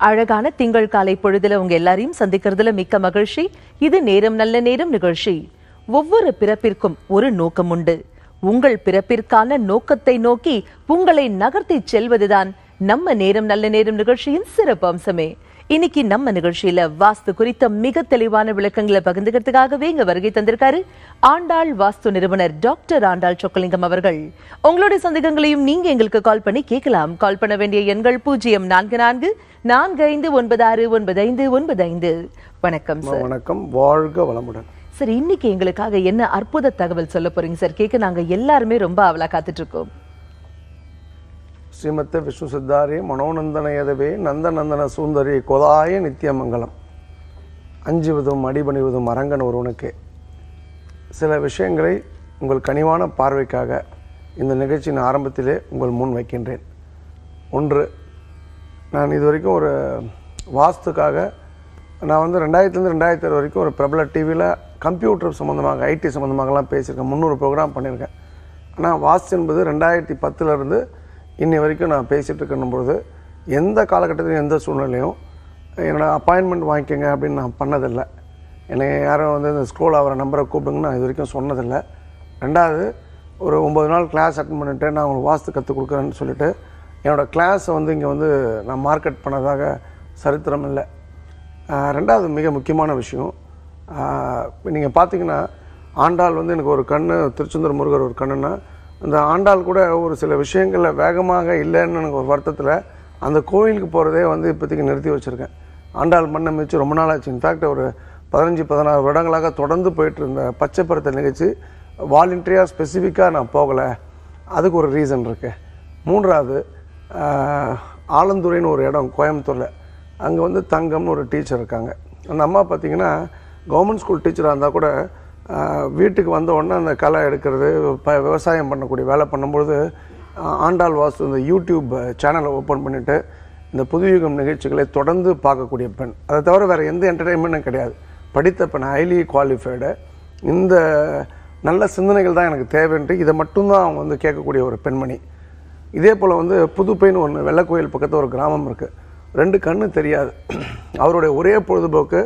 அழகான திங்கள் காலை பொழுதுல உங்க எல்லாரையும் சந்திக்கிறதுல மிக்க மகிழ்ச்சி. இது நேரம் நல்ல நேரம் நிகழ்ச்சி. ஒவ்வொரு பிறப்பிற்கும் ஒரு நோக்கம் உண்டு. உங்கள் பிறப்பிற்கான நோக்கத்தை நோக்கி உங்களை நகர்த்தி செல்வதுதான் நம்ம நேரம் நல்ல நேரம் நிகழ்ச்சியின் சிறப்பு அம்சமே. இன்னைக்கு நம்ம நிகழ்ச்சியில வாஸ்து குறித்த மிக தெளிவான விளக்கங்களை பகிர்ந்துக்கிறதுக்காகவே இங்க வருகை தந்திருக்காரு ஆண்டாள் வாஸ்து நிறுவனர் டாக்டர் ஆண்டாள் சொக்கலிங்கம் அவர்கள். உங்களுடைய சந்தேகங்களையும் நீங்க எங்களுக்கு கால் பண்ணி கேட்கலாம். கால் பண்ண வேண்டிய எண்கள் 0444469595. வணக்கம் சார். வணக்கம், வாழ்க வளமுடன். சார், இன்னைக்கு எங்களுக்காக என்ன அற்புத தகவல் சொல்ல போறீங்க சார்? கேட்க நாங்க எல்லாருமே ரொம்ப அவலா காத்துட்டு இருக்கோம். ஸ்ரீமத்த விஷ்ணு சித்தாரி மனோநந்தனயதவே நந்தநந்தன சுந்தரி கொதாய நித்தியமங்கலம். அஞ்சுவதும் அடிபணிவதும் அரங்கன் ஒருவனுக்கு. சில விஷயங்களை உங்கள் கனிவான பார்வைக்காக இந்த நிகழ்ச்சியின் ஆரம்பத்திலே உங்கள் முன் வைக்கின்றேன். ஒன்று, நான் இது வரைக்கும் ஒரு வாஸ்துக்காக நான் 2000 2006 வரைக்கும் ஒரு பிரபல டிவியில் கம்ப்யூட்டர் சம்மந்தமாக ஐடி சம்மந்தமாகலாம் பேசியிருக்கேன். 300 ப்ரோக்ராம் பண்ணியிருக்கேன். ஆனால் வாஸ்து என்பது 2010 இன்னி வரைக்கும் நான் பேசிகிட்டு இருக்கணும்பொழுது எந்த காலகட்டத்திலும் எந்த சூழ்நிலையும் என்னோடய அப்பாயின்மெண்ட் வாங்கிக்கோங்க அப்படின்னு நான் பண்ணதில்லை. என்னை யாரும் இந்த ஸ்க்ரோல் ஆகிற நம்பரை கூப்பிடுங்கன்னு நான் இது வரைக்கும் சொன்னதில்லை. ரெண்டாவது, ஒரு 9 நாள் கிளாஸ் அட்டன் பண்ணிவிட்டு நான் உங்களுக்கு வாஸ்து கற்றுக் கொடுக்குறேன்னு சொல்லிவிட்டு என்னோடய கிளாஸை இங்கே நான் மார்க்கெட் பண்ணதாக சரித்திரம் இல்லை. ரெண்டாவது, மிக முக்கியமான விஷயம், நீங்கள் பார்த்தீங்கன்னா ஆண்டாள் எனக்கு ஒரு கண்ணு, திருச்செந்தூர் முருகர் ஒரு கண்ணுன்னா, அந்த ஆண்டாள் கூட ஒரு சில விஷயங்களில் வேகமாக இல்லைன்னு எனக்கு ஒரு வருத்தத்தில் அந்த கோயிலுக்கு போகிறதே இப்போதைக்கு நிறுத்தி வச்சுருக்கேன். ஆண்டாள் மண்ணை மிச்சு ரொம்ப நாள் ஆச்சு. இன்ஃபேக்ட் ஒரு 15-16 வருடங்களாக தொடர்ந்து போயிட்டு இருந்த பச்சை பருத்த நிகழ்ச்சி வாலண்டியராக ஸ்பெசிஃபிக்காக நான் போகலை. அதுக்கு ஒரு ரீசன் இருக்குது. மூன்றாவது, ஆலந்துறைன்னு ஒரு இடம் கோயம்புத்தூரில், அங்கே தங்கம்னு ஒரு டீச்சர் இருக்காங்க. அந்த அம்மா பார்த்திங்கன்னா கவர்மெண்ட் ஸ்கூல் டீச்சராக இருந்தால் கூட வீட்டுக்கு வந்த உடனே அந்த களை எடுக்கிறது, விவசாயம் பண்ணக்கூடிய வேலை பண்ணும்பொழுது ஆண்டாள் வாஸ்து இந்த யூடியூப் சேனலை ஓப்பன் பண்ணிவிட்டு இந்த புதுயுகம் நிகழ்ச்சிகளை தொடர்ந்து பார்க்கக்கூடிய பெண். அதை தவிர வேறு எந்த என்டர்டெயின்மெண்ட்டும் கிடையாது. படித்த பெண், ஹைலி குவாலிஃபைடு. இந்த நல்ல சிந்தனைகள் தான் எனக்கு தேவைன்ட்டு இதை மட்டும்தான் அவங்க கேட்கக்கூடிய ஒரு பெண்மணி. இதே போல் புதுப்பைன்னு ஒன்று வெள்ளக்கோயில் பக்கத்தில் ஒரு கிராமம் இருக்குது. 2 கண்ணு தெரியாது. அவருடைய ஒரே பொழுதுபோக்கு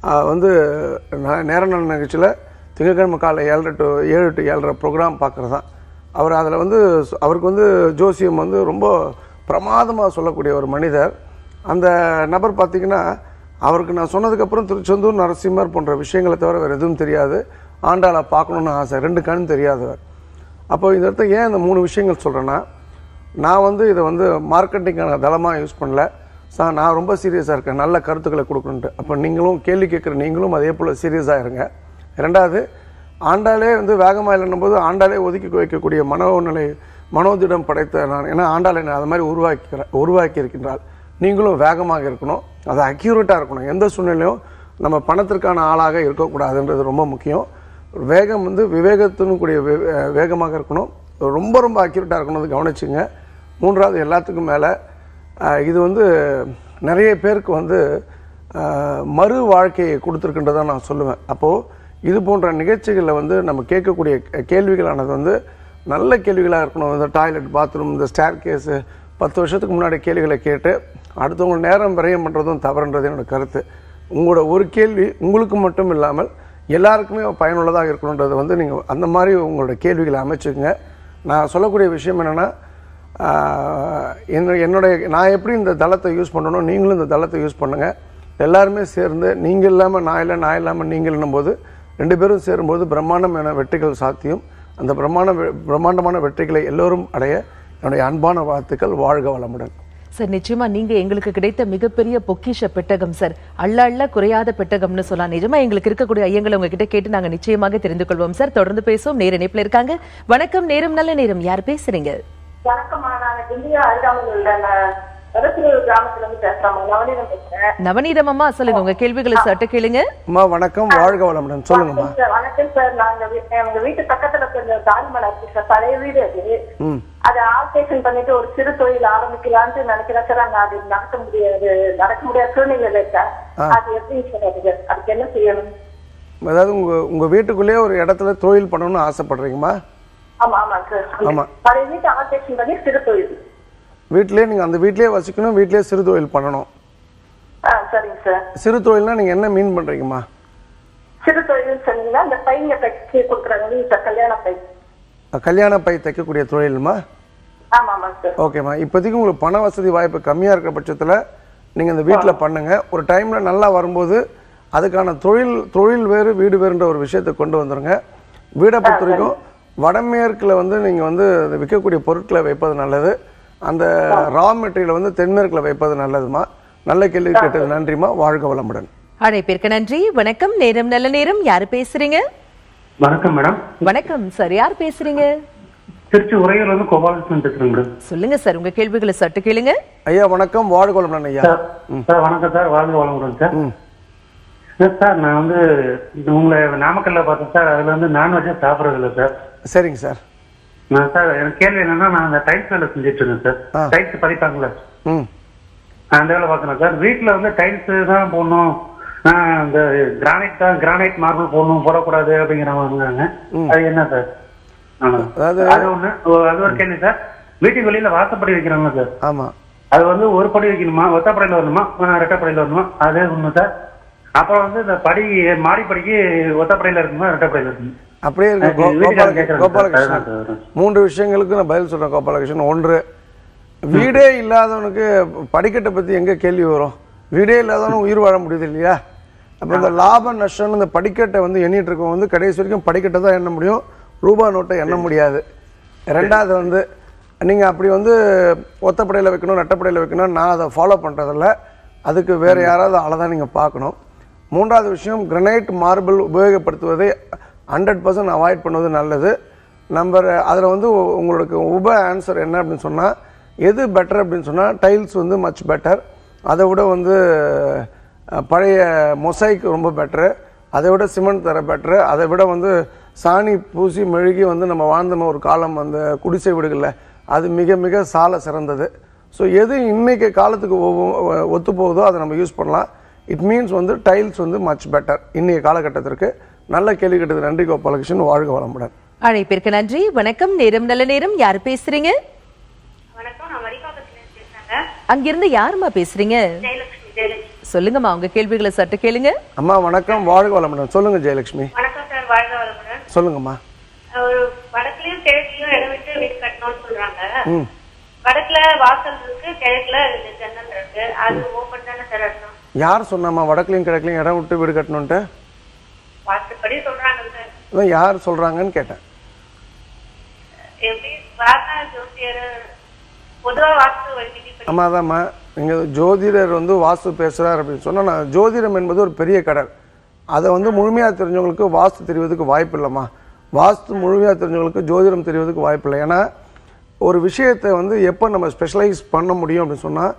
நேர நல்ல நிகழ்ச்சியில் திங்கட்கிழமை காலை 7 to 7:30 ப்ரோக்ராம் பார்க்குறது தான். அவர் அதில் அவருக்கு ஜோசியம் ரொம்ப பிரமாதமாக சொல்லக்கூடிய ஒரு மனிதர். அந்த நபர் பார்த்திங்கன்னா அவருக்கு நான் சொன்னதுக்கப்புறம் திருச்செந்தூர், நரசிம்மர் போன்ற விஷயங்களை தவிர வேறு எதுவும் தெரியாது. ஆண்டாளை பார்க்கணுன்னு ஆசை. 2 கண் தெரியாதவர். அப்போ இந்த இடத்துல ஏன் இந்த 3 விஷயங்கள் சொல்கிறேன்னா, நான் இதை மார்க்கெட்டிங்கான தளமாக யூஸ் பண்ணல சார். நான் ரொம்ப சீரியஸாக இருக்கேன், நல்ல கருத்துக்களை கொடுக்கணுன்ட்டு. அப்போ நீங்களும் கேள்வி கேட்குற நீங்களும் அதே போல் சீரியஸாக இருங்க. ரெண்டாவது, ஆண்டாளே வேகமாக இல்லைன்னும் போது ஆண்டாளே ஒதுக்கி வைக்கக்கூடிய மனோதிடம் படைத்த நான். ஏன்னா ஆண்டாளை நான் அது மாதிரி உருவாக்கி இருக்கின்றால் நீங்களும் வேகமாக இருக்கணும், அது அக்யூரேட்டாக இருக்கணும். எந்த சூழ்நிலையும் நம்ம பணத்திற்கான ஆளாக இருக்கக்கூடாதுன்றது ரொம்ப முக்கியம். வேகம் விவேகத்தினும் கூடிய வேகமாக இருக்கணும், ரொம்ப ரொம்ப அக்யூரேட்டாக இருக்கணும், அது கவனிச்சுங்க. மூன்றாவது, எல்லாத்துக்கும் மேலே இது நிறைய பேருக்கு மறு வாழ்க்கையை கொடுத்துருக்குன்றதான் நான் சொல்லுவேன். அப்போது இது போன்ற நிகழ்ச்சிகளில் நம்ம கேட்கக்கூடிய கேள்விகளானது நல்ல கேள்விகளாக இருக்கணும். இந்த டாய்லெட், பாத்ரூம், இந்த ஸ்டேர் கேஸு 10 வருஷத்துக்கு முன்னாடி கேள்விகளை கேட்டு அடுத்தவங்க நேரம் விரயம் பண்ணுறதும் தவறுன்றது என்னோடய கருத்து. உங்களோட ஒரு கேள்வி உங்களுக்கு மட்டும் இல்லாமல் எல்லாருக்குமே பயனுள்ளதாக இருக்கணுன்றது நீங்கள் அந்த மாதிரி உங்களோட கேள்விகளை அமைச்சுக்குங்க. நான் சொல்லக்கூடிய விஷயம் என்னென்னா, நான் எப்படி இந்த தளத்தை யூஸ் பண்ணணும், நீங்களும் இந்த தளத்தை யூஸ் பண்ணுங்கள். எல்லாருமே சேர்ந்து நீங்கள் இல்லாமல் நான் இல்லை, நான் இல்லாமல் நீங்கள் போது 2 பேரும் சேரும்போது பிரம்மாண்டமான வெற்றிகள் சாத்தியம். அந்த பிரம்மாண்டமான வெற்றிகளை எல்லோரும் அடைய என்னுடைய அன்பான வாழ்த்துக்கள். வாழ்க வளமுடன். சார், நிச்சயமா நீங்க எங்களுக்கு கிடைத்த மிகப்பெரிய பொக்கிஷ பெட்டகம் சார். அள்ள குறையாத பெட்டகம்னு சொல்லலாம். நிஜமா எங்களுக்கு இருக்கக்கூடிய ஐயங்களை உங்ககிட்ட கேட்டு நாங்க நிச்சயமாக தெரிந்து கொள்வோம் சார். தொடர்ந்து பேசுவோம். நேர இணைப்புல இருக்காங்க. வணக்கம், நேரம் நல்ல நேரம். யார் பேசுறீங்க? வணக்கம்மா, நான் இந்தியா அருகாமையில் உள்ள கிராமத்துல இருந்து பேசுறேன். நவநீதம் பேசுறேன். நவநீதம் அம்மா, சொல்லுங்க, உங்க கேள்விகளை சட்ட கேளுங்க. அம்மா வணக்கம், வாழ்க வளமுடன். சொல்லுங்கம்மா. வணக்கம் சார். நாங்க எங்க வீட்டு பக்கத்துல கொஞ்சம் தாய்மலை இருக்கு சார், பழைய வீடு அது. அதை ஆல்டேஷன் பண்ணிட்டு ஒரு சிறு தொழில் ஆரம்பிக்கலான்னு நினைக்கிறேன் சார். அங்க அது நடக்க முடியாத சூழ்நிலை சார். அது எப்படி சார்? அதுக்கு என்ன செய்யணும்? அதாவது உங்க வீட்டுக்குள்ளேயே ஒரு இடத்துல தொழில் பண்ணணும்னு ஆசைப்படுறீங்கம்மா? ஆமா ஆமா சார். ஆமா, பழைய வீட்டு ஆல்டேஷன் பண்ணி சிறு தொழில். வீட்டிலே நீங்கள் அந்த வீட்டிலே வசிக்கணும், வீட்டிலே சிறு தொழில் பண்ணணும். சரிங்க சார். சிறு தொழில்னா நீங்க என்ன மீன் பண்றீங்கம்மா? சிறு தொழில் சொன்னீங்கன்னா இந்த பையங்க தைச்சு கொடுக்குறாங்க சார், கல்யாண பை. கல்யாண பை தைக்கக்கூடிய தொழிலுமா? ஆமாம் சார். ஓகேம்மா. இப்போதைக்கு உங்களுக்கு பண வசதி வாய்ப்பு கம்மியாக இருக்கிற பட்சத்தில் நீங்கள் இந்த வீட்டில் பண்ணுங்க. ஒரு டைமில் நல்லா வரும்போது அதுக்கான தொழில் வேறு வீடு வேறுன்ற ஒரு விஷயத்தை கொண்டு வந்துடுங்க. வீடை பொறுத்த வரைக்கும் வடமேற்கில் வந்து நீங்கள் வந்து விற்கக்கூடிய பொருட்களை வைப்பது நல்லது. அந்த ரா மெட்டீரியலை வந்து தென்மேற்கில் வைப்பது நல்லதுமா. நல்ல கேள்வி கேட்டது, நன்றிமா. வாழ்க வளமுடன். அழைப்பிற்கு நன்றி. வணக்கம். நேரம் நல்ல நேரம். யாரு பேசுறீங்க? வணக்கம் மேடம். வணக்கம் சார். யார் பேசுறீங்க? திருச்சி உறையூர்ல இருந்து கோபாலகிருஷ்ணன் பேசுறேன் மேடம். சொல்லுங்க சார், உங்க கேள்விகளை சட்டு கேளுங்க. ஐயா வணக்கம். வாழ்க வளமுடன் ஐயா. சார் வணக்கம் சார். வாழ்க வளமுடன் சார். சார் நான் வந்து உங்களை நாமக்கல்ல பார்த்தேன் சார். அதுல வந்து நான்வெஜ்ஜா சாப்பிடறது இல்லை சார். சரிங்க சார். நான் சார் எனக்கு கேள்வி என்னன்னா, நான் அந்த டைல்ஸ் வேலை செஞ்சுட்டு இருந்தேன் சார். டைல்ஸ் பதிப்பாங்களே, அந்த வேலை பார்க்கணும் சார். வீட்டுல வந்து டைல்ஸ் தான் போடணும், இந்த கிரானைட் மார்பிள் போடணும், போடக்கூடாது அப்படிங்கிறாங்க. அது என்ன சார்? அது ஒண்ணு. அது ஒரு கேள்வி சார். வீட்டுக்கு வெளியில வாசப்படி வைக்கிறாங்க சார். ஆமா. அது வந்து ஒரு படி வைக்கணுமா, ஒத்தப்படையில வரணுமா, ரெட்டப்படையில வரணுமா? அதே ஒண்ணு சார். அப்புறம் வந்து இந்த படி மாடிப்படிக்கு ஒத்தப்படையில இருக்குமா, ரெட்டப்படையில இருக்குமா? அப்படியே இருக்கு கோபாலகிருஷ்ணன். 3 விஷயங்களுக்கு நான் பதில் சொல்றேன் கோபாலகிருஷ்ணன். 1, வீடே இல்லாதவனுக்கு படிக்கட்டை பத்தி எங்க கேள்வி வரும்? வீடே இல்லாதவனும் உயிர் வாழ முடியுது இல்லையா? அப்ப இந்த லாப நஷ்டம் இந்த படிக்கட்டை வந்து எண்ணிட்டு இருக்கவங்க வந்து கடைசி வரைக்கும் படிக்கட்டை தான் எண்ண முடியும், ரூபா நோட்டை எண்ண முடியாது. 2வது வந்து நீங்க அப்படி வந்து ஒத்தப்படையில வைக்கணும், ரெட்டப்படையில வைக்கணும், நான் அதை ஃபாலோ பண்றதில்ல. அதுக்கு வேற யாராவது ஆளை தான் நீங்க பார்க்கணும். 3வது விஷயம், கிரனைட் மார்பிள் உபயோகப்படுத்துவதை 100% அவாய்ட் பண்ணுவது நல்லது. அதில் வந்து உங்களுக்கு ஆன்சர் என்ன அப்படின்னு சொன்னால், எது பெட்டர் அப்படின்னு சொன்னால் டைல்ஸ் வந்து மச் பெட்டர். அதை விட வந்து பழைய மொசைக் ரொம்ப பெட்ரு, அதை விட சிமெண்ட் தர பெட்ரு, அதை விட வந்து சாணி பூசி மெழுகி வந்து நம்ம வாழ்ந்த ஒரு காலம் அந்த குடிசை வீடுகளில் அது மிக மிக சால சிறந்தது. ஸோ எது இன்னைக்கு காலத்துக்கு ஒத்து போகுதோ அதை நம்ம யூஸ் பண்ணலாம். இட் மீன்ஸ் வந்து டைல்ஸ் வந்து மச் பெட்டர் இன்னைய காலகட்டத்திற்கு. நல்ல கேள்வி கேட்டது, நன்றி கோபாலகிருஷ்ணன். வாழ்க வளமுடன். அழைப்பிற்கு நன்றி. வணக்கம். நேரம் நல்ல நேரம். யார் பேசுறீங்க? வணக்கம், நான் மரிபாக்கத்துல பேசுறேங்க. அங்கிருந்து யாருமா பேசுறீங்க? சொல்லுங்கம்மா, உங்க கேள்விகளை சட்டு கேளுங்க. அம்மா வணக்கம். வாழ்க வளமுடன். சொல்லுங்க ஜெயலட்சுமி. வணக்கம் சார். வாழ்க வளமுடன். சொல்லுங்கம்மா. ஒரு வடக்குலயும் கிழக்குலயும் இடம் விட்டு வீடு கட்டணும்னு சொல்றாங்க. வடக்குல வாசல் இருக்கு, கிழக்குல ஜன்னல் இருக்கு. அது ஓபன் தானே சார் அர்த்தம்? யார் சொன்னாமா வடக்குலயும் கிழக்குலயும் இடம் விட்டு வீடு கட்டணும்ட்டு? வாஸ்துப்படி சொல்றாங்க சார். யார் சொல்றாங்கன்னு கேட்டேன். எப்படி வாஸ்து ஜோசியர் பொதுவா வாஸ்து வைத்தியம்? ஆமாதாம்மா. நீங்க ஜோதிடர் வந்து வாஸ்து பேசுறாரு அப்படின்னு சொன்னா, நான் ஜோதிடம் என்பது ஒரு பெரிய கடல். அதை வந்து முழுமையா தெரிஞ்சவங்களுக்கு வாஸ்து தெரிவதற்கு வாய்ப்பு இல்லைம்மா. வாஸ்து முழுமையா தெரிஞ்சவங்களுக்கு ஜோதிடம் தெரிவதற்கு வாய்ப்பு இல்லை. ஏன்னா ஒரு விஷயத்தை வந்து எப்போ நம்ம ஸ்பெஷலைஸ் பண்ண முடியும் அப்படின்னு சொன்னால்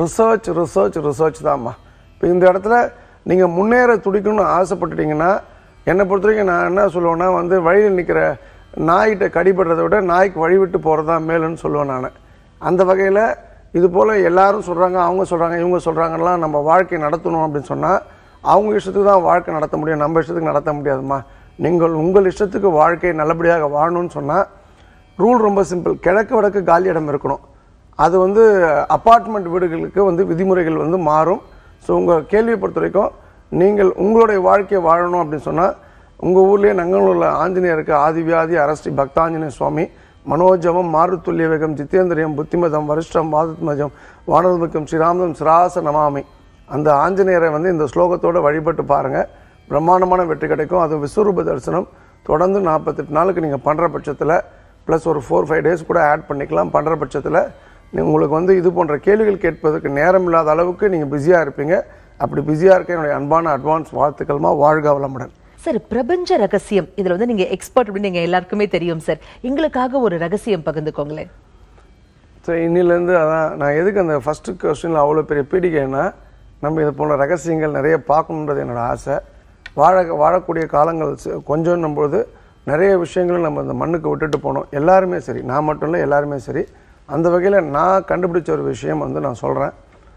ரிசர்ச் தான்மா. இப்போ இந்த இடத்துல நீங்கள் முன்னேற துடிக்கணும்னு ஆசைப்பட்டுட்டீங்கன்னா, என்னை பொறுத்த வரைக்கும் நான் என்ன சொல்லுவேன்னா வந்து, வழியில் நிற்கிற நாய்கிட்ட கடிபடுறதை விட நாய்க்கு வழிவிட்டு போகிறது தான் மேலுன்னு சொல்லுவேன் நான். அந்த வகையில் இது போல் எல்லாரும் சொல்கிறாங்க, அவங்க சொல்கிறாங்க, இவங்க சொல்கிறாங்கலாம் நம்ம வாழ்க்கை நடத்தணும் அப்படின்னு சொன்னால் அவங்க இஷ்டத்துக்கு தான் வாழ்க்கை நடத்த முடியும், நம்ம இஷ்டத்துக்கு நடத்த முடியாதுமா. நீங்கள் உங்கள் இஷ்டத்துக்கு வாழ்க்கை நல்லபடியாக வாழணும்னு சொன்னால் ரூல் ரொம்ப சிம்பிள். கிழக்கு வடக்கு காலி இடம் இருக்கணும். அது வந்து அப்பார்ட்மெண்ட் வீடுகளுக்கு வந்து விதிமுறைகள் வந்து மாறும். ஸோ உங்கள் கேள்வியை பொறுத்த வரைக்கும் நீங்கள் உங்களுடைய வாழ்க்கையை வாழணும் அப்படின்னு சொன்னால், உங்கள் ஊர்லேயே நங்கநல்லூரில் ஆஞ்சநேயருக்கு ஆதிவியாதி அரஸ்டி பக்தாஞ்சநேய சுவாமி மனோஜமம் மாருத்துல்ய வேகம் ஜித்தேந்திரியம் புத்திமதம் வரிஷ்டம் வாதத்மஜம் வானதுமிக்கம் ஸ்ரீராமதம் சிராச நமாமி, அந்த ஆஞ்சநேயரை வந்து இந்த ஸ்லோகத்தோடு வழிபட்டு பாருங்கள். பிரம்மாண்டமான வெற்றி கிடைக்கும். அது விஸ்வரூப தரிசனம் தொடர்ந்து 48 நாளுக்கு நீங்கள் பண்ணுற பட்சத்தில் ப்ளஸ் ஒரு 4-5 டேஸ் கூட ஆட் பண்ணிக்கலாம். பண்ணுற பட்சத்தில் உங்களுக்கு வந்து இது போன்ற கேள்விகள் கேட்பதற்கு நேரம் இல்லாத அளவுக்கு நீங்கள் பிஸியாக இருப்பீங்க. அப்படி பிஸியாக இருக்க என்னுடைய அன்பான அட்வான்ஸ் வாழ்த்துக்கள்மா. வாழ்க வளமுடன். சார், பிரபஞ்ச ரகசியம் இதுல வந்து நீங்க எக்ஸ்பர்ட் அப்படின்னு நீங்க எல்லாருக்குமே தெரியும் சார். எங்களுக்காக ஒரு ரகசியம் பகிர்ந்துக்கோங்களேன். சார் இன்னிலேருந்து அதான் நான் எதுக்கு அந்த ஃபர்ஸ்ட் கொஸ்டினில் அவ்வளோ பெரிய பீடிக்கைன்னா, நம்ம இது போன்ற ரகசியங்கள் நிறைய பார்க்கணுன்றது என்னோட ஆசை. வாழக்கூடிய காலங்கள் கொஞ்சம் நம்பொழுது நிறைய விஷயங்களும் நம்ம இந்த மண்ணுக்கு விட்டுட்டு போனோம். எல்லாருமே சரி, நான் மட்டும் இல்லை, எல்லாருமே சரி. அந்த வகையில் நான் கண்டுபிடிச்ச ஒரு விஷயம் வந்து நான் சொல்கிறேன்.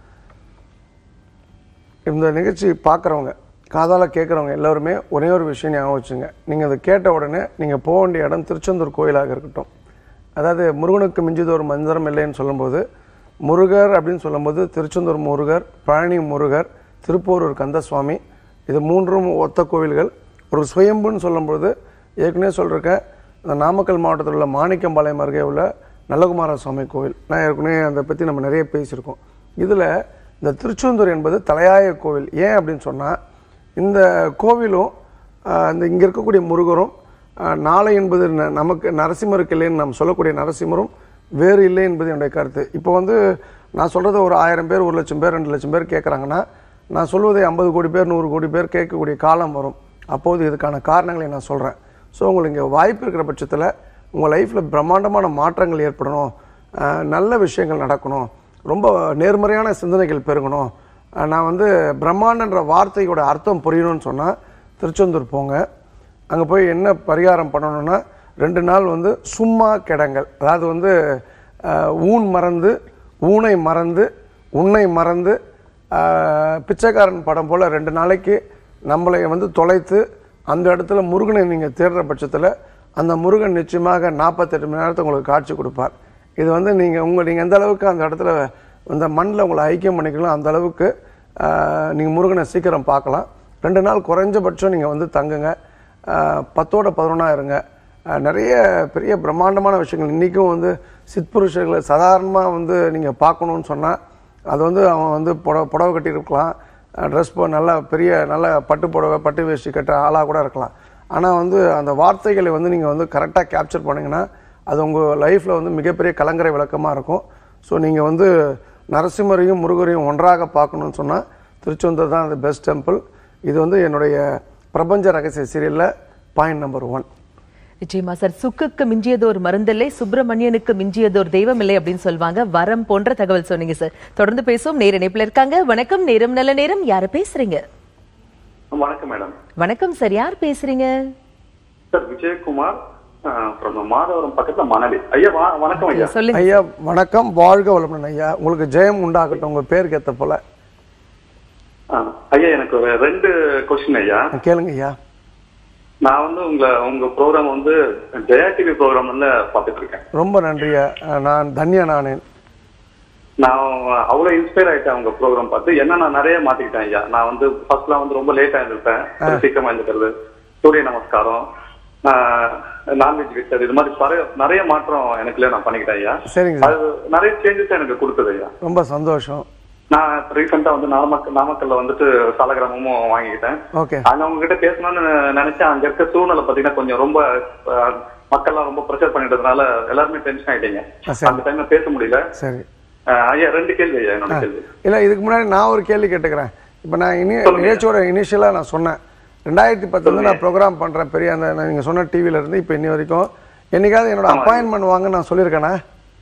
இந்த நிகழ்ச்சி பார்க்குறவங்க, காதால் கேட்குறவங்க எல்லோருமே ஒரே ஒரு விஷயம் ஞாபகம் வச்சுங்க. நீங்கள் அதை கேட்ட உடனே நீங்கள் போக வேண்டிய இடம் திருச்செந்தூர் கோயிலாக இருக்கட்டும். அதாவது முருகனுக்கு மிஞ்சிதொரு மந்திரம் இல்லைன்னு சொல்லும்போது, முருகர் அப்படின்னு சொல்லும்போது திருச்செந்தூர் முருகர், பழனி முருகர், திருப்போரூர் கந்தசுவாமி. இது 3ம் ஒத்த கோவில்கள். ஒரு சுயம்புன்னு சொல்லும்பொழுது ஏற்கனவே சொல்லியிருக்கேன், இந்த நாமக்கல் மாவட்டத்தில் உள்ள மாணிக்கம்பாளையம் அருகே உள்ள நல்லகுமார சுவாமி கோவில். நான் ஏற்கனவே அதை பற்றி நம்ம நிறைய பேசியிருக்கோம். இதில் இந்த திருச்செந்தூர் என்பது தலையாய கோவில். ஏன் அப்படின்னு சொன்னால், இந்த கோவிலும் இந்த இங்கே இருக்கக்கூடிய முருகரும் நாளை என்பது நமக்கு நரசிம்மருக்கு இல்லைன்னு நம்ம சொல்லக்கூடிய நரசிம்மரும் வேறு இல்லை என்பது என்னுடைய கருத்து. இப்போ வந்து நான் சொல்கிறத ஒரு 1000 பேர், 1 லட்சம் பேர், 2 லட்சம் பேர் கேட்குறாங்கன்னா, நான் சொல்வதை 50 கோடி பேர், 100 கோடி பேர் கேட்கக்கூடிய காலம் வரும். அப்போது இதுக்கான காரணங்களை நான் சொல்கிறேன். ஸோ உங்களுக்கு இங்கே வாய்ப்பு இருக்கிற பட்சத்தில் உங்கள் லைஃப்பில் பிரம்மாண்டமான மாற்றங்கள் ஏற்படணும், நல்ல விஷயங்கள் நடக்கணும், ரொம்ப நேர்மறையான சிந்தனைகள் பெருகணும், நான் வந்து பிரம்மாண்டன்ற வார்த்தையோட அர்த்தம் புரியணும்னு சொன்னால் திருச்செந்தூர் போங்க. அங்கே போய் என்ன பரிகாரம் பண்ணணும்னா, 2 நாள் வந்து சும்மா கிடங்கள், அதாவது வந்து ஊன் மறந்து, ஊனை மறந்து, உன்னை மறந்து, பிச்சைக்காரன் படம் போல் 2 நாளைக்கு நம்மளை வந்து தொலைத்து அந்த இடத்துல முருகனை நீங்கள் தேடுற பட்சத்தில் அந்த முருகன் நிச்சயமாக 48 மணி நேரத்தை உங்களுக்கு காட்சி கொடுப்பார். இது வந்து நீங்கள் எந்த அளவுக்கு அந்த இடத்துல அந்த மண்ணில் உங்களை ஐக்கியம் பண்ணிக்கலாம், அந்த அளவுக்கு நீங்கள் முருகனை சீக்கிரம் பார்க்கலாம். 2 நாள் குறைஞ்சபட்சம் நீங்கள் வந்து தங்குங்க, 10ஓட 11 இருங்க. நிறைய பெரிய பிரம்மாண்டமான விஷயங்கள் இன்றைக்கும் வந்து சித்புருஷர்களை சாதாரணமாக வந்து நீங்கள் பார்க்கணுன்னு சொன்னால், அது வந்து அவன் வந்து புடவை கட்டியிருக்கலாம், ட்ரெஸ் நல்ல பெரிய நல்ல பட்டு புடவை பட்டு வேஷ்டி கட்ட ஆளாக கூட இருக்கலாம். ஆனால் வந்து அந்த வார்த்தைகளை வந்து நீங்கள் வந்து கரெக்டாக கேப்சர் பண்ணிங்கன்னா அது உங்கள் லைஃப்பில் வந்து மிகப்பெரிய கலங்கரை விளக்கமாக இருக்கும். ஸோ நீங்கள் வந்து நரசிம்மரையும் முருகரையும் ஒன்றாக பார்க்கணுன்னு சொன்னால் திருச்செந்தூர் தான் அது பெஸ்ட் டெம்பிள். இது வந்து என்னுடைய பிரபஞ்ச ரகசிய சீரியலில் பாயிண்ட் நம்பர் 1. நிச்சயமா சார். சுக்குக்கு மிஞ்சியதோர் மருந்தில்லை, சுப்பிரமணியனுக்கு மிஞ்சியதோர் தெய்வம் இல்லை அப்படின்னு சொல்லுவாங்க. வரம் போன்ற தகவல் சொன்னீங்க சார். தொடர்ந்து பேசுவோம். நேர இணைப்புல இருக்காங்க. வணக்கம். நேரம் நல்ல நேரம். யாரு பேசுறீங்க? வணக்கம் மேடம். வணக்கம் சார். யார் பேசுறீங்க? சார் விஜயகுமார், மாதவரம் பக்கத்துல மணலி. ஐயா வணக்கம் ஐயா. சொல்லுங்க ஐயா. வணக்கம், வாழ்க வளமுடன் ஐயா. உங்களுக்கு ஜெயம் உண்டாகட்டும் உங்க பேருக்கு ஏத்த போல. ஐயா எனக்கு 2 கொஸ்டின் ஐயா. கேளுங்க ஐயா. நான் வந்து உங்க ப்ரோக்ராம் வந்து ஜெயா டிவி ப்ரோக்ராம்ல பாத்துட்டு இருக்கேன். ரொம்ப நன்றியா. நான் தன்யானானேன். நான் அவ்வளவு இன்ஸ்பயர் ஆயிட்டேன் உங்க ப்ரோக்ராம் பார்த்து. என்ன நான் நிறைய மாத்திக்கிட்டேன் ஐயா. நான் வந்து ஃபர்ஸ்ட்லாம் வந்து ரொம்ப லேட்டா இருந்திருப்பேன், சீக்கிரமா இருந்துக்கிறது, சூரிய நமஸ்காரம், நான்வெஜ் விட்டது, இது மாதிரி நிறைய மாற்றம் எனக்குள்ள நான் பண்ணிக்கிட்டேன் ஐயா. சரிங்க. அது நிறைய சேஞ்சஸ் எனக்கு கொடுத்தது ஐயா. ரொம்ப சந்தோஷம். நான் ரீசெண்டா வந்து நாமக்கல்ல வந்துட்டு சாலகிராமமும் வாங்கிக்கிட்டேன். அங்க அவங்க கிட்ட பேசணும்னு நினைச்சேன். அங்க இருக்க சூழ்நிலை பாத்தீங்கன்னா கொஞ்சம் ரொம்ப மக்கள்லாம் ரொம்ப ப்ரெஷர் பண்ணிட்டதுனால எல்லாருமே டென்ஷன் ஆயிட்டீங்க. அந்த டைம்ல பேச முடியல. சரி ஐயா 2 கேள்வி ஐயா என்னோட கேள்வி. இல்ல இதுக்கு முன்னாடி நான் ஒரு கேள்வி கேட்டுக்கிறேன். இப்ப நான் நிகழ்ச்சியோட இனிஷியலா நான் சொன்னேன் 2010 நான் ப்ரோக்ராம் பண்றேன் பெரிய அந்த நீங்க சொன்ன டிவில இருந்து இப்ப இன்னி வரைக்கும் என்னைக்காவது என்னோட அப்பாயின்மெண்ட் வாங்க நான் சொல்லியிருக்கேனா?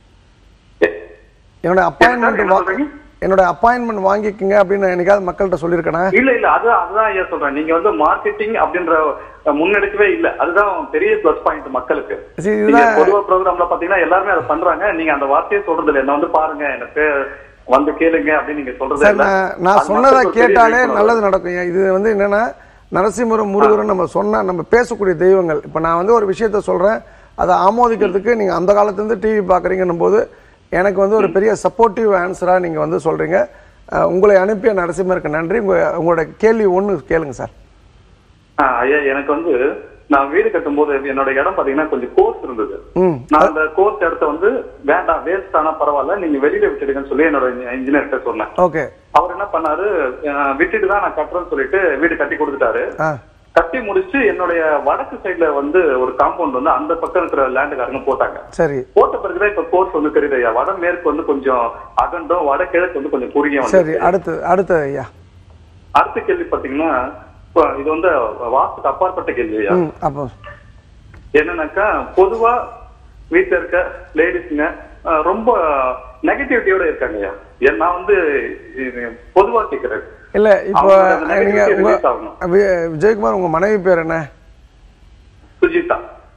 என்னோட அப்பாயின்மெண்ட் வாங்கிக்கங்க அப்படின்னு என்னைக்காவது மக்கள்கிட்ட சொல்லியிருக்கேனா? இல்ல அதுதான் ஐயா சொல்றேன். நீங்க வந்து மார்க்கெட்டிங் அப்படின்ற முன்னெடுக்கவே இல்ல. அதுதான் பெரிய பிளஸ் பாயிண்ட் மக்களுக்கு. பொதுவா ப்ரோக்ராம்ல பாத்தீங்கன்னா எல்லாருமே அதை பண்றாங்க. நீங்க அந்த வார்த்தையை சொல்றது இல்லை. என்ன வந்து பாருங்க, எனக்கு வந்து கேளுங்க அப்படின்னு நீங்க சொல்றது இல்ல. நான் சொன்னதை கேட்டாலே நல்லது நடக்கும். இது வந்து என்னன்னா நரசிம்மரும் முருகரும் நம்ம பேசக்கூடிய தெய்வங்கள். இப்ப நான் வந்து ஒரு விஷயத்த சொல்றேன், அதை ஆமோதிக்கிறதுக்கு நீங்க அந்த காலத்துல இருந்து டிவி பாக்குறீங்கன்னும் போது எனக்கு வந்து ஒரு பெரிய சப்போர்ட்டிவ் ஆன்சரா நீங்க வந்து சொல்றீங்க. உங்களை அனுப்பிய நரசிம்மருக்கு நன்றி. உங்களோட கேள்வி 1 கேளுங்க சார். ஐயா எனக்கு வந்து நான் வீடு கட்டும் போது என்னோட இடம் பாத்தீங்கன்னா கொஞ்சம் கோர்ஸ் இருந்தது. நான் அந்த கோர்ஸ் இடத்த வந்து வேண்டாம், வேஸ்ட் ஆனா பரவாயில்ல, நீங்க வெளியில விட்டுடுங்கன்னு சொல்லி என்னோட இன்ஜினியர்கிட்ட சொன்னேன். அவர் என்ன பண்ணாரு, விட்டுட்டு தான் நான் கட்டுறேன்னு சொல்லிட்டு வீடு கட்டி கொடுத்துட்டாரு. கட்டி முடிச்சு என்னுடைய வடக்கு சைடுல வந்து ஒரு காம்பவுண்ட் வந்து அந்த பக்கம் இருக்கிற லேண்டுக்காரங்க போட்டாங்க. சரி, போட்ட பிறகுதான் இப்ப கோர்ஸ் வந்து தெரியுது ஐயா. வடமேற்கு வந்து கொஞ்சம் அகண்டும், வடகிழக்கு வந்து கொஞ்சம் குறுகிய. சரி, அடுத்த ஐயா. அடுத்த கேள்வி பாத்தீங்கன்னா இது வந்து வாஸ்துக்கு அப்பாற்பட்ட கேள்வி ஐயா. என்னன்னாக்கா பொதுவா வீட்டுல இருக்க லேடிஸ்ங்க ரொம்ப நெகட்டிவிட்டியோட இருக்காங்க ஐயா. நான் வந்து பொதுவா கேக்குறேன். இல்ல இப்போ நீங்க விஜயகுமார் உங்க மனைவி பேர் என்ன? சுஜிதா.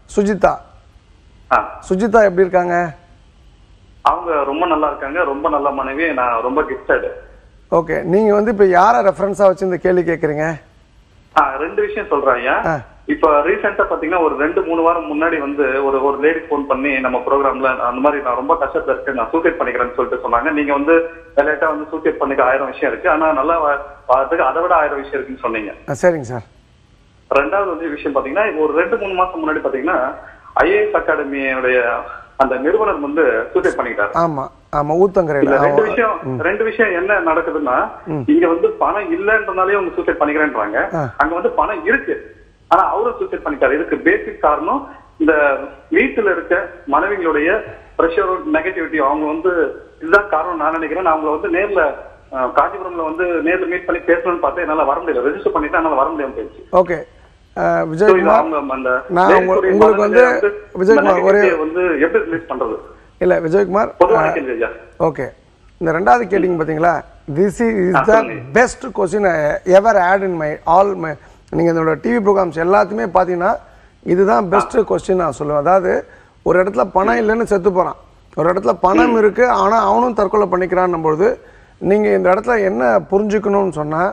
சுஜிதா எப்படி இருக்காங்க? அவங்க ரொம்ப நல்லா இருக்காங்க. ரொம்ப நல்ல மனைவி. நான் ரொம்ப கிஃப்டட். ஓகே, நீங்க வந்து இப்ப யார ரெஃபரன்ஸா வச்சு இந்த கேள்வி கேக்குறீங்க? 2 விஷயம் சொல்றேன் ஐயா. இப்ப ரீசெண்டா பாத்தீங்கன்னா ஒரு 2-3 வாரம் முன்னாடி வந்து ஒரு லேடி போன் பண்ணி நம்ம ப்ரோக்ராம்ல அந்த மாதிரி நான் ரொம்ப கஷ்டத்துல இருக்கேன், நான் சூசைட் பண்ணிக்கிறேன்னு சொல்லிட்டு சொன்னாங்க. நீங்க வந்து லேட்டா வந்து சூசைட் பண்ணிக்க 1000 விஷயம் இருக்கு, ஆனா நல்லா பார்த்துக்கு அதை விட 1000 விஷயம் இருக்குன்னு சொன்னீங்க. சரிங்க சார். ரெண்டாவது வந்து விஷயம் பாத்தீங்கன்னா ஒரு 2-3 மாசம் முன்னாடி பாத்தீங்கன்னா IAS அகாடமியோடைய அந்த நிறுவனர் வந்து சூசைட் பண்ணிக்கிட்டாரு. ஆமா ஆமா, ஊத்தங்கரையில. ரெண்டு விஷயம் என்ன நடக்குதுன்னா, இங்க வந்து பணம் இல்லன்றனாலே அவங்க சூசைட் பண்ணிக்கிறேன்றாங்க, அங்க வந்து பணம் இருக்கு ஆனா அவரும் சூசைட் பண்ணிட்டாரு. இதுக்கு பேசிக் காரணம் இந்த வீட்டுல இருக்க மனைவிகளுடைய பிரஷர், நெகட்டிவிட்டி. அவங்க வந்து இதுதான் காரணம் நான் நினைக்கிறேன். நான் அவங்களை வந்து நேர்ல காஞ்சிபுரம்ல வந்து நேர்ல மீட் பண்ணி பேசணும்னு பார்த்தேன், என்னால வர முடியல. ரெஜிஸ்டர் பண்ணிட்டு என்னால வர முடியாம போயிடுச்சு. ஓகே விஜயகுமார், நான் உங்களுக்கு வந்து விஜயகுமார் ஒரு வந்து எப்படி ரிலீஸ் பண்றது இல்ல விஜயகுமார். ஓகே, இந்த ரெண்டாவது கேட்டிங்க பாத்தீங்களா, this is the best question ever had in my all my. நீங்கள் இதோட டிவி ப்ரோக்ராம்ஸ் எல்லாத்தையுமே பார்த்தீங்கன்னா இதுதான் பெஸ்ட் கொஸ்டின் நான் சொல்லுவேன். அதாவது ஒரு இடத்துல பணம் இல்லைன்னு செத்து போகிறான், ஒரு இடத்துல பணம் இருக்குது ஆனால் அவனும் தற்கொலை பண்ணிக்கிறான்னும் பொழுது நீங்கள் இந்த இடத்துல என்ன புரிஞ்சுக்கணும்னு சொன்னால்,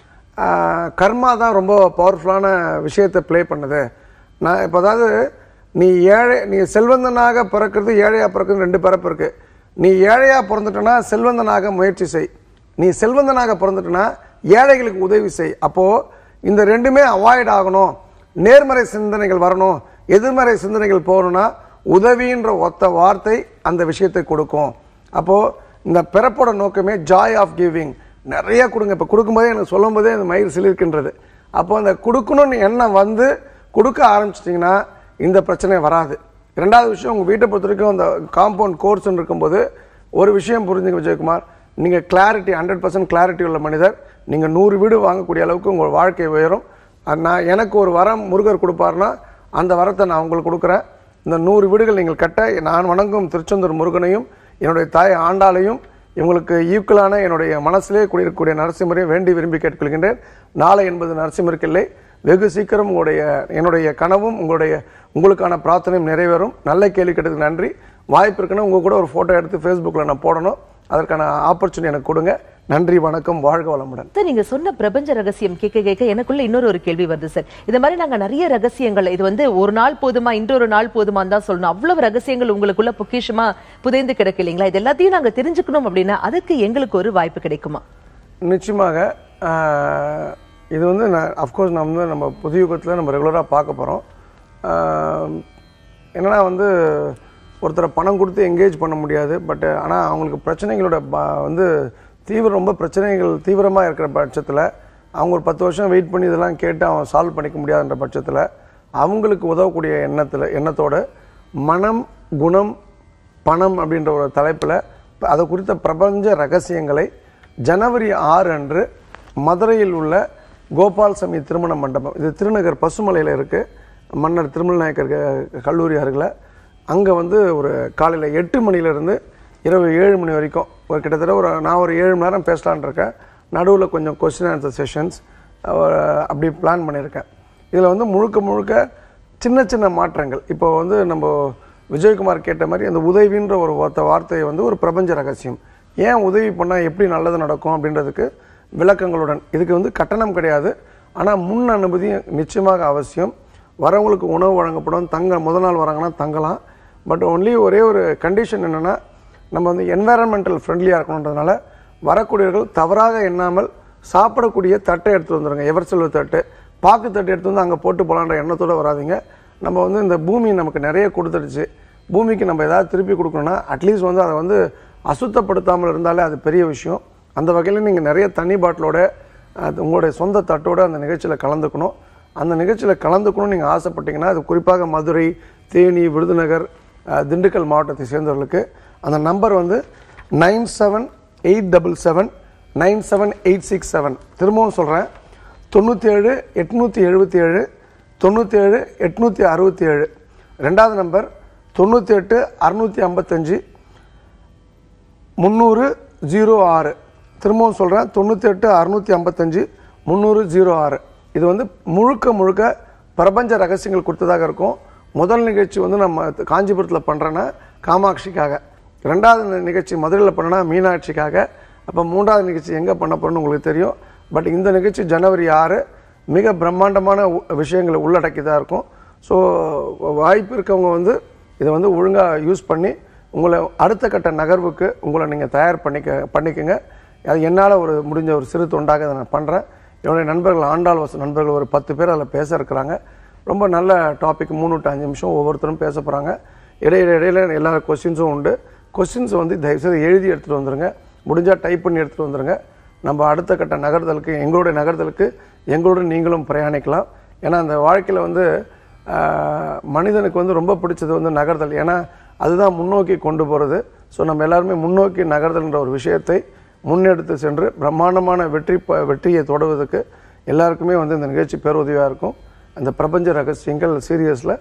கர்மா தான் ரொம்ப பவர்ஃபுல்லான விஷயத்தை ப்ளே பண்ணுது. நான் இப்போ அதாவது நீ செல்வந்தனாக பிறக்கிறது, ஏழையாக பிறக்கிறது 2 பிறப்பு இருக்குது. நீ ஏழையாக பிறந்துட்டனா செல்வந்தனாக முயற்சி செய், நீ செல்வந்தனாக பிறந்துட்டனா ஏழைகளுக்கு உதவி செய். அப்போது இந்த ரெண்டுமே அவாய்ட் ஆகணும். நேர்மறை சிந்தனைகள் வரணும், எதிர்மறை சிந்தனைகள் போகணும்னா உதவின்ற ஒத்த வார்த்தை அந்த விஷயத்தை கொடுக்கும். அப்போது இந்த பிறப்போட நோக்கமே ஜாய் ஆஃப் கிவிங். நிறைய கொடுங்க. இப்போ கொடுக்கும்போதே எனக்கு சொல்லும் போதே அந்த மயிர் சிலிர்க்கின்றது. அப்போ அந்த கொடுக்கணும்னு எண்ணம் வந்து கொடுக்க ஆரம்பிச்சிட்டிங்கன்னா இந்த பிரச்சனை வராது. ரெண்டாவது விஷயம், உங்கள் வீட்டை பொறுத்த வரைக்கும் அந்த காம்பவுண்ட் கோர்ஸ்ன்னு இருக்கும்போது ஒரு விஷயம் புரிஞ்சுங்க விஜயகுமார், நீங்கள் கிளாரிட்டி 100% கிளாரிட்டி உள்ள மனிதர். நீங்கள் 100 வீடு வாங்கக்கூடிய அளவுக்கு உங்கள் வாழ்க்கை உயரும். நான் எனக்கு ஒரு வரம் முருகர் கொடுப்பாருன்னா அந்த வரத்தை நான் உங்களுக்கு கொடுக்குறேன். இந்த 100 வீடுகள் நீங்கள் கட்ட நான் வணங்கும் திருச்செந்தூர் முருகனையும் என்னுடைய தாய் ஆண்டாளையும் இவங்களுக்கு ஈக்குவலான என்னுடைய மனசிலே குடியிருக்கக்கூடிய நரசிம்மரையும் வேண்டி விரும்பி கேட்டுக்கொள்கின்றேன். நாளை என்பது நரசிம்மருக்கு இல்லை, வெகு சீக்கிரம் என்னுடைய கனவும் உங்களுக்கான பிரார்த்தனையும் நிறைவேறும். நல்ல கேள்வி கேட்டதுக்கு நன்றி. வாய்ப்பு இருக்குன்னா உங்கள் கூட ஒரு ஃபோட்டோ எடுத்து ஃபேஸ்புக்கில் நான் போடணும், அதற்கான ஆப்பர்ச்சுனிட்டி எனக்கு கொடுங்க. நன்றி, வணக்கம், வாழ்க வளமுடன். சார், நீங்க சொன்ன பிரபஞ்ச ரகசியம் கேட்க எனக்குள்ள இன்னொரு கேள்வி வருது சார். இந்த மாதிரி நாங்க நிறைய ரகசியங்கள், இது வந்து ஒரு நாள் போதுமா இன்னொரு நாள் போதுமா தான் சொல்லணும், அவ்வளவு ரகசியங்கள் உங்களுக்குள்ள பொக்கிஷமா புதைந்து கிடக்கு இல்லைங்களா? இது எல்லாத்தையும் நாங்க தெரிஞ்சுக்கணும் அப்படின்னா அதுக்கு எங்களுக்கு ஒரு வாய்ப்பு கிடைக்குமா? நிச்சயமாக. இது வந்து அஃப்கோர்ஸ் நம்ம புது யுகத்தில் நம்ம ரெகுலராக பார்க்க போகிறோம். என்னன்னா வந்து ஒருத்தரை பணம் கொடுத்து என்கேஜ் பண்ண முடியாது. பட் ஆனால் அவங்களுக்கு பிரச்சனைகளோட வந்து ரொம்ப பிரச்சனைகள் தீவிரமாக இருக்கிற பட்சத்தில் அவங்க ஒரு 10 வருஷம் வெயிட் பண்ணி இதெல்லாம் கேட்டு அவன் சால்வ் பண்ணிக்க முடியாதுன்ற பட்சத்தில் அவங்களுக்கு உதவக்கூடிய எண்ணத்தோடு மனம், குணம், பணம் அப்படின்ற ஒரு தலைப்பில் அதை குறித்த பிரபஞ்ச ரகசியங்களை ஜனவரி 6 அன்று மதுரையில் உள்ள கோபால்சாமி திருமண மண்டபம், இது திருநகர் பசுமலையில் இருக்குது, மன்னர் திருமலநாயக்கர் கல்லூரி அருகில். அங்கே வந்து ஒரு காலையில் 8 மணிலேருந்து இரவு 7 மணி வரைக்கும் கிட்டத்தட்ட நான் ஒரு 7 மணி நேரம் பேசலான் இருக்கேன். நடுவில் கொஞ்சம் கொஸ்டின் ஆன்சர் செஷன்ஸ் அப்படி பிளான் பண்ணியிருக்கேன். இதில் வந்து முழுக்க சின்ன சின்ன மாற்றங்கள். இப்போ வந்து நம்ம விஜயகுமார் கேட்ட மாதிரி அந்த உதவின்ற ஒரு வார்த்தையை வந்து ஒரு பிரபஞ்ச ரகசியம். ஏன் உதவி பண்ணால் எப்படி நல்லது நடக்கும் அப்படின்றதுக்கு விளக்கங்களுடன். இதுக்கு வந்து கட்டணம் கிடையாது, ஆனால் முன் அனுமதி நிச்சயமாக அவசியம். வரவங்களுக்கு உணவு வழங்கப்படும், முதல் நாள் வராங்கன்னா தங்கலாம். பட் ஒன்லி ஒரே ஒரு கண்டிஷன் என்னென்னா, நம்ம வந்து என்வாரன்மெண்டல் ஃப்ரெண்ட்லியாக இருக்கணுன்றதுனால வரக்கூடியவர்கள் தவறாக எண்ணாமல் சாப்பிடக்கூடிய தட்டை எடுத்து வந்துடுங்க. எவர் சில்வர் தட்டு, பாக்கு தட்டு எடுத்து வந்து அங்கே போட்டு போகலான்ற எண்ணத்தோடு வராதிங்க. நம்ம வந்து இந்த பூமி நமக்கு நிறைய கொடுத்துடுச்சு, பூமிக்கு நம்ம ஏதாவது திருப்பி கொடுக்கணும்னா அட்லீஸ்ட் வந்து அதை வந்து அசுத்தப்படுத்தாமல் இருந்தாலே அது பெரிய விஷயம். அந்த வகையில் நீங்கள் நிறைய தண்ணி பாட்டிலோட உங்களுடைய சொந்த தட்டோடு அந்த நிகழ்ச்சியில் கலந்துக்கணும். அந்த நிகழ்ச்சியில் கலந்துக்கணும்னு நீங்கள் ஆசைப்பட்டீங்கன்னா, அது குறிப்பாக மதுரை, தேனி, விருதுநகர், திண்டுக்கல் மாவட்டத்தை சேர்ந்தவர்களுக்கு அந்த நம்பர் வந்து 9787797867. திரும்பவும் சொல்கிறேன், 97 877 97 867. ரெண்டாவது நம்பர் 98 655 300 திரும்பவும் சொல்கிறேன், 98 655 300. இது வந்து முழுக்க பிரபஞ்ச ரகசியங்கள் கொடுத்ததாக இருக்கும். முதல் நிகழ்ச்சி வந்து நம்ம காஞ்சிபுரத்தில் பண்ணுறேன்னா காமாட்சிக்காக, ரெண்டாவது நிகழ்ச்சி மதுரையில் பண்ணனா மீனாட்சிக்காக, அப்போ மூன்றாவது நிகழ்ச்சி எங்கே பண்ண போகிறோன்னு உங்களுக்கு தெரியும். பட் இந்த நிகழ்ச்சி ஜனவரி 6 மிக பிரம்மாண்டமான விஷயங்களை உள்ளடக்கிதான் இருக்கும். ஸோ வாய்ப்பு இருக்கவங்க வந்து இதை வந்து ஒழுங்காக யூஸ் பண்ணி உங்களை அடுத்த கட்ட நகர்வுக்கு உங்களை நீங்கள் தயார் பண்ணிக்கோங்க. அது என்னால் முடிஞ்ச ஒரு சிறு தொண்டாக அதை நான் பண்ணுறேன். என்னுடைய நண்பர்கள் ஆண்டாள் வச நண்பர்கள் ஒரு 10 பேர் அதில் பேச இருக்கிறாங்க. ரொம்ப நல்ல டாபிக், 3 to 5 நிமிஷம் ஒவ்வொருத்தரும் பேச போகிறாங்க. இடையில எல்லா கொஸ்டின்ஸும் உண்டு. கொஸ்டின்ஸ் வந்து தயவுசெய்து எழுதி எடுத்துகிட்டு வந்துடுங்க, முடிஞ்சால் டைப் பண்ணி எடுத்துகிட்டு வந்துடுங்க. நம்ம அடுத்த கட்ட நகர்தலுக்கு எங்களுடைய நகர்தலுக்கு எங்களோட நீங்களும் பிரயாணிக்கலாம். ஏன்னா அந்த வாழ்க்கையில் வந்து மனிதனுக்கு வந்து ரொம்ப பிடிச்சது வந்து நகர்தல். ஏன்னா அதுதான் முன்னோக்கி கொண்டு போகிறது. ஸோ நம்ம எல்லாருமே முன்னோக்கி நகர்தல்ன்ற ஒரு விஷயத்தை முன்னெடுத்து சென்று பிரம்மாண்டமான வெற்றியை தொடர்வதற்கு எல்லாருக்குமே வந்து இந்த நிகழ்ச்சி பேருதவியாக இருக்கும். அந்த பிரபஞ்ச ரகசியங்கள் சீரியஸில்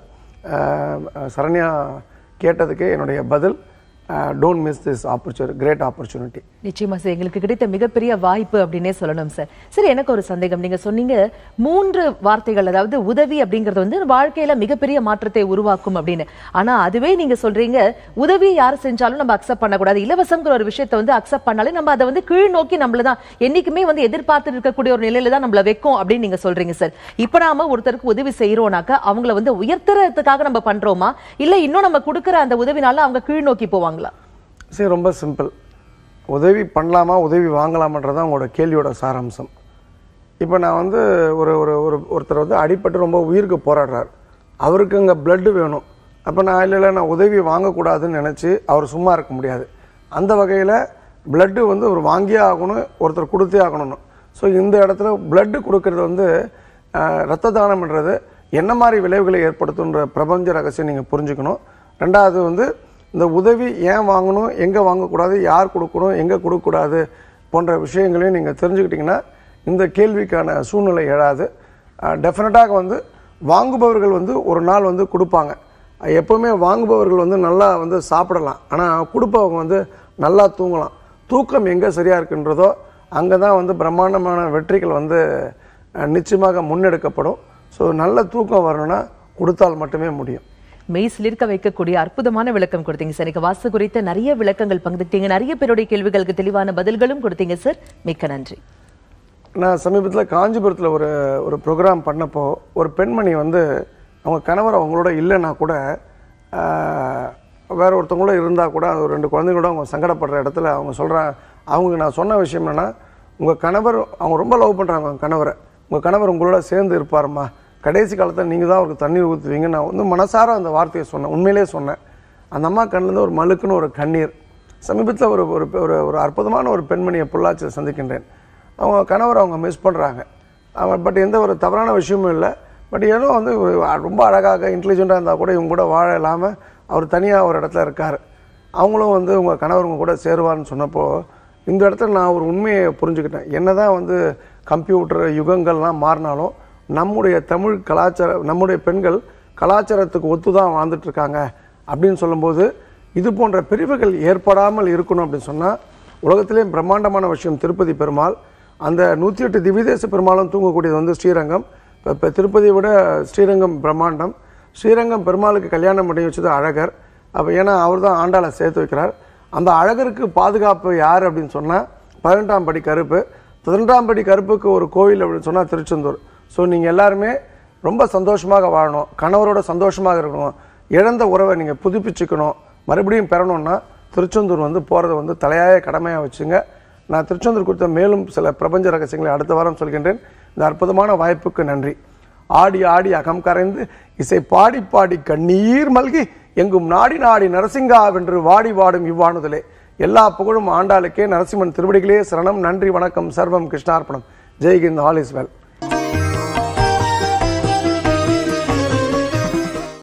சரண்யா கேட்டதுக்கு என்னுடைய பதில், don't miss this opportunity, great opportunity. நிச்சயமா சார், எங்களுக்கு கிடைத்த மிகப்பெரிய வாய்ப்பு அப்படின்னே சொல்லணும் சார். சரி, எனக்கு ஒரு சந்தேகம். நீங்க சொன்னீங்க 3 வார்த்தைகள், அதாவது உதவி அப்படிங்கிறது வந்து வாழ்க்கையில மிகப்பெரிய மாற்றத்தை உருவாக்கும் அப்படின்னு. ஆனா அதுவே நீங்க சொல்றீங்க உதவியை யார் செஞ்சாலும் நம்ம அக்செப்ட் பண்ணக்கூடாது, இலவசம்ங்கிற ஒரு விஷயத்தை வந்து அக்செப்ட் பண்ணாலே நம்ம அதை வந்து கீழ் நோக்கி நம்மளதான் என்னைக்குமே வந்து எதிர்பார்த்து இருக்கக்கூடிய ஒரு நிலையில தான் நம்மள வைக்கும் அப்படின்னு நீங்க சொல்றீங்க சார். இப்ப நாம ஒருத்தருக்கு உதவி செய்யறோம்னாக்கா அவங்கள வந்து உயர்த்துறதுக்காக நம்ம பண்றோமா, இல்ல இன்னும் நம்ம கொடுக்குற அந்த உதவினால அவங்க கீழ் நோக்கி போவாங்களா? சரி, ரொம்ப சிம்பிள். உதவி பண்ணலாமா உதவி வாங்கலாமன்றதான் உங்களோட கேள்வியோட சாராம்சம். இப்போ நான் வந்து ஒருத்தர் வந்து அடிபட்டு ரொம்ப உயிருக்கு போராடுறார், அவருக்கு அங்கே பிளட்டு வேணும். அப்போ நான் இல்லை நான் உதவி வாங்கக்கூடாதுன்னு நினச்சி அவர் சும்மா இருக்க முடியாது. அந்த வகையில் பிளட்டு வந்து ஒரு வாங்கியே ஆகணும், ஒருத்தர் கொடுத்தே ஆகணும்னு. ஸோ இந்த இடத்துல பிளட்டு கொடுக்கறது வந்து இரத்த தானம்ன்றது என்ன மாதிரி விளைவுகளை ஏற்படுத்துன்ற பிரபஞ்ச ரகசியம் நீங்கள் புரிஞ்சுக்கணும். ரெண்டாவது வந்து இந்த உதவி ஏன் வாங்கணும், எங்கே வாங்கக்கூடாது, யார் கொடுக்கணும், எங்கே கொடுக்கக்கூடாது போன்ற விஷயங்களையும் நீங்கள் தெரிஞ்சுக்கிட்டிங்கன்னா இந்த கேள்விக்கான சூழ்நிலை எழாது. டெஃபினட்டாக வந்து வாங்குபவர்கள் வந்து ஒரு நாள் வந்து கொடுப்பாங்க. எப்போவுமே வாங்குபவர்கள் வந்து நல்லா வந்து சாப்பிடலாம், ஆனால் கொடுப்பவங்க வந்து நல்லா தூங்கலாம். தூக்கம் எங்கே சரியாக இருக்குன்றதோ அங்கே தான் வந்து பிரம்மாண்டமான வெற்றிகள் வந்து நிச்சயமாக முன்னெடுக்கப்படும். ஸோ நல்ல தூக்கம் வரணும்னா கொடுத்தால் மட்டுமே முடியும். மெய் சிலிர்க்க வைக்கக்கூடிய அற்புதமான விளக்கம் கொடுத்தீங்க சார். எனக்கு வாஸ்து குறித்த நிறைய விளக்கங்கள் பங்குத்தீங்க, நிறைய பேருடைய கேள்விகளுக்கு தெளிவான பதில்களும் கொடுத்தீங்க சார். மிக்க நன்றி. நான் சமீபத்தில் காஞ்சிபுரத்தில் ஒரு ப்ரோக்ராம் பண்ணப்போ ஒரு பெண்மணி வந்து அவங்க கணவர் அவங்களோட இல்லைன்னா கூட வேற ஒருத்தவங்களோட இருந்தால் கூட அது ஒரு 2 குழந்தைங்களோட அவங்க சங்கடப்படுற இடத்துல அவங்க சொல்கிறாங்க, அவங்களுக்கு நான் சொன்ன விஷயம் என்னென்னா, உங்கள் கணவர் அவங்க ரொம்ப லவ் பண்ணுறாங்க அவங்க கணவரை, உங்கள் கணவர் உங்களோட சேர்ந்து இருப்பாருமா, கடைசி காலத்தில் நீங்கள் தான் அவருக்கு தண்ணீர் ஊற்றுவீங்க. நான் வந்து மனசார அந்த வார்த்தையை சொன்னேன், உண்மையிலே சொன்னேன். அந்த அம்மா கண்ணிலேருந்து ஒரு மழுக்குன்னு ஒரு கண்ணீர். சமீபத்தில் ஒரு அற்புதமான ஒரு பெண்மணியை பொள்ளாச்சியில் சந்திக்கின்றேன். அவங்க கணவர் அவங்க மிஸ் பண்ணுறாங்க. பட் எந்த ஒரு தவறான விஷயமும் இல்லை. பட் ஏதோ வந்து ரொம்ப அழகாக இன்டெலிஜென்ட்டாக இருந்தால் கூட இவங்க கூட வாழ இல்லாமல் அவர் தனியாக ஒரு இடத்துல இருக்கார். அவங்களும் வந்து உங்கள் கணவர் உங்க கூட சேருவார்னு சொன்னப்போ இந்த இடத்துல நான் ஒரு உண்மையை புரிஞ்சுக்கிட்டேன். என்ன தான் வந்து கம்ப்யூட்டர் யுகங்கள்லாம் மாறினாலும் நம்முடைய தமிழ் கலாச்சாரம், நம்முடைய பெண்கள் கலாச்சாரத்துக்கு ஒத்து தான் வாழ்ந்துட்டுருக்காங்க அப்படின்னு சொல்லும்போது இது போன்ற பிரிவுகள் ஏற்படாமல் இருக்கணும் அப்படின்னு சொன்னால், உலகத்திலே பிரம்மாண்டமான விஷயம் திருப்பதி பெருமாள். அந்த 108 திவ்யதேச பெருமாளும் தூங்கக்கூடியது வந்து ஸ்ரீரங்கம். இப்போ திருப்பதியை விட ஸ்ரீரங்கம் பிரம்மாண்டம். ஸ்ரீரங்கம் பெருமாளுக்கு கல்யாணம் பண்ணி வச்சது அழகர். அப்போ ஏன்னா அவர் தான் ஆண்டாளை சேர்த்து வைக்கிறார். அந்த அழகருக்கு பாதுகாப்பு யார் அப்படின்னு சொன்னால் 18ஆம் படி கருப்பு. 18ஆம் படி கருப்புக்கு ஒரு கோவில் அப்படின்னு சொன்னால் திருச்செந்தூர். ஸோ நீங்கள் எல்லாருமே ரொம்ப சந்தோஷமாக வாழணும், கணவரோட சந்தோஷமாக இருக்கணும், இழந்த உறவை நீங்கள் புதுப்பிச்சுக்கணும், மறுபடியும் பெறணும்னா திருச்செந்தூர் வந்து போகிறத வந்து தலையாய கடமையாக வச்சுங்க. நான் திருச்செந்தூர் குறித்த மேலும் சில பிரபஞ்ச ரகசியங்களை அடுத்த வாரம் சொல்கின்றேன். இந்த அற்புதமான வாய்ப்புக்கு நன்றி. ஆடி ஆடி அகம் கரைந்து இசை பாடி பாடி கண்ணீர் மல்கி எங்கும் நாடி நாடி நரசிங்கா வென்று வாடி வாடும் இவ்வாணுதலே. எல்லா புகழும் ஆண்டாளுக்கே. நரசிம்மன் திருவடிகளே சரணம். நன்றி, வணக்கம். சர்வம் கிருஷ்ணார்ப்பணம். ஜெய்ஹிந்த். All is well.